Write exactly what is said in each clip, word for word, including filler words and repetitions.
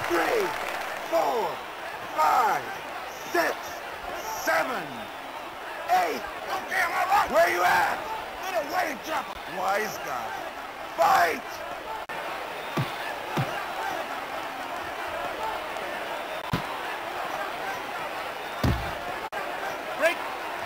three, four, five, six, seven, eight. Okay, I'm all right. Where you at? Little wave dropper. Wise guy. Fight! Break!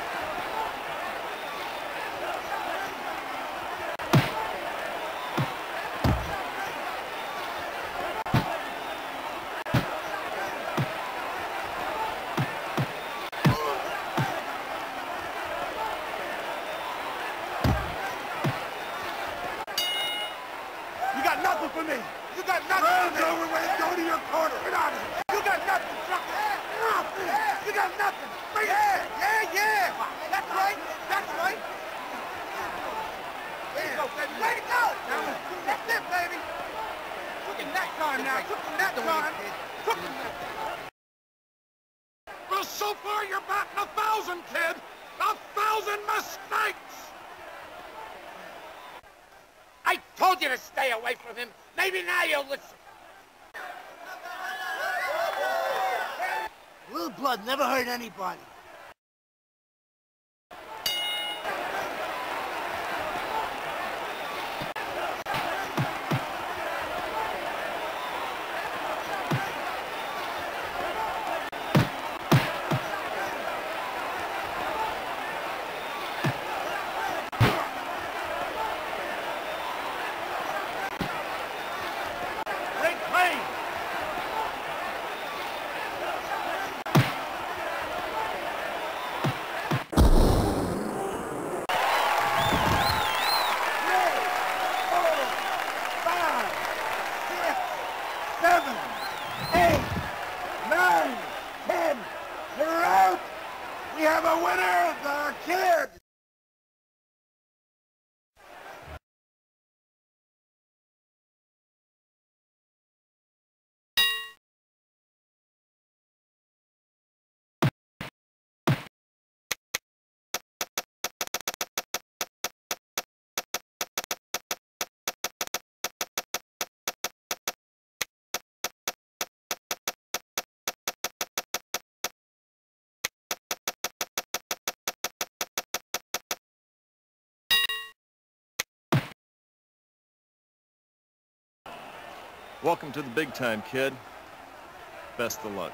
You got nothing for me. You got nothing. Round over when it go to your corner. Get out of here. You got nothing, trucker. Nothing. Yeah. You got nothing. Bring yeah, it. yeah, yeah. That's right. That's right. There you go, baby. Way to go. That's it, baby. Cooking that time now. Cooking that time. Cooking that time. Well, so far you're batting a thousand, kid. A thousand mistakes. I told you to stay away from him. Maybe now you'll listen. Little blood never hurt anybody. Seven, eight, nine, ten. We're out. We have a winner, the kid. Welcome to the big time, kid. Best of luck.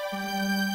Thank you.